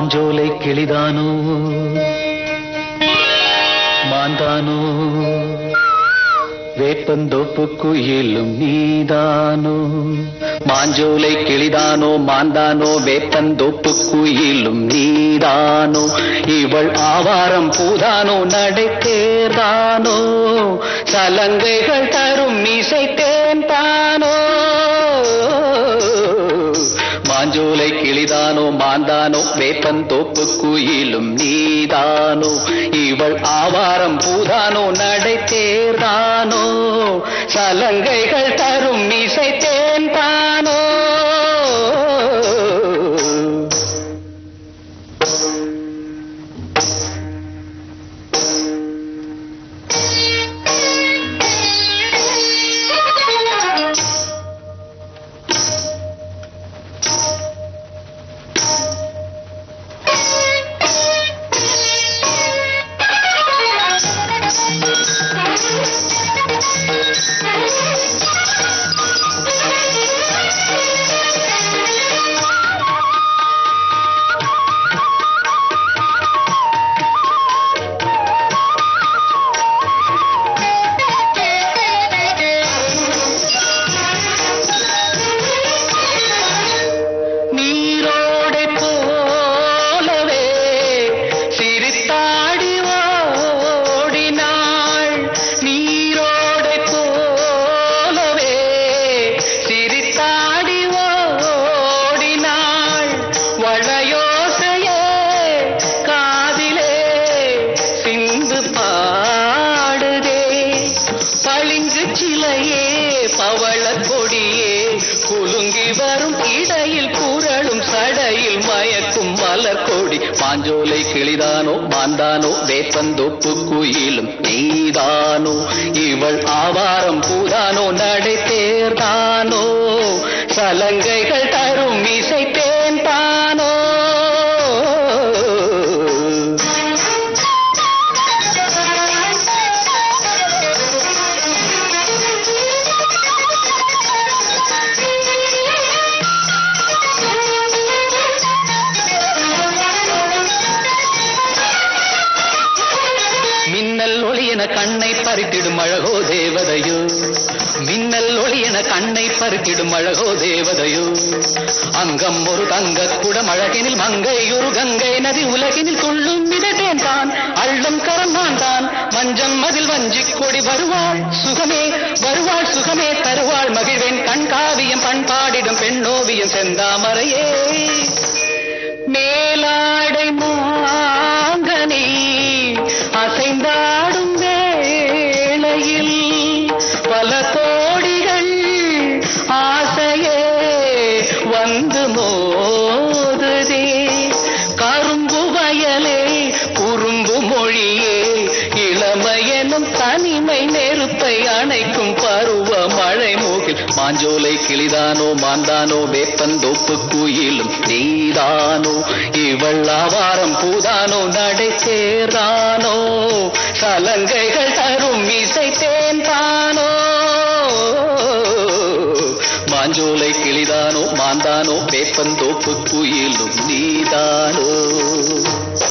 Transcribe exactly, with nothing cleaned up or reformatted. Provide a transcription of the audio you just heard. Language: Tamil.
மாஞ்சோலை கிளிதானோ மாந்தானோ வேப்பந்தோப்பு குயிலும் நீதானோ மாஞ்சோலை கிளிதானோ மாந்தானோ வேப்பந்தோப்பு குயிலும் நீதானோ இவள் ஆவாரம் பூதானோ நடைத்தேர்தானோ சலங்கைகள் தரும் மீசை தேன்தானோ மாஞ்சோலை கிளிதானோ மாந்தானோ வேப்பந்தோப்பு குயிலும் நீதானோ இவள் ஆவாரம் பூதானோ நடைத்தேர்தானோ சலங்கைகள் தரும் மீசை தேன்தானோ மாஞ்சோலை கிளிதானோ மாந்தானோ வேப்பந்தோப்பு குயிலும் நீதானோ இவள் ஆவாரம் பூதானோ நடைத்தேர்தானோ சலங்கைகள் தரும் இசை தேன்தானோ கண்ணை பறித்திடும் அழகோ தேவதையோ மின்னல் ஒளி என கண்ணை பறித்திடும் அழகோ தேவதையோ அங்கம் ஒரு தங்க குடம் அழகினில் மங்கை ஒரு கங்கை நதி உலகினில் துள்ளும் மிதட்டேன் தான் அள்ளும் கரம்தான் தான் மஞ்சம் மதில் வஞ்சி கொடி வருவாள் சுகமே வருவாள் சுகமே தருவாள் மகிழ்வேன் கண் காவியம் பண்பாடிடும் பெண்ணோவியம் செந்தாமரையே மேலாடை மாங்கனி அசைந்தாடும் பல கோடிகள் ஆசையே வந்து மோதுதே கரும்பு வயலே குறும்பு மொழியே இளமையனும் தனிமை நெருப்பை அணைக்கும் பருவ மழை மூகில் மாஞ்சோலை கிளிதானோ மாந்தானோ வேப்பந்தோப்பு குயிலும் நீதானோ இவள் ஆவாரம் பூதானோ நடைத்தேர்தானோ சலங்கைகள் தரும் இசை தேன்தானோ மாஞ்சோலை கிளிதானோ மாந்தானோ வேப்பந்தோப்பு குயிலும் நீதானோ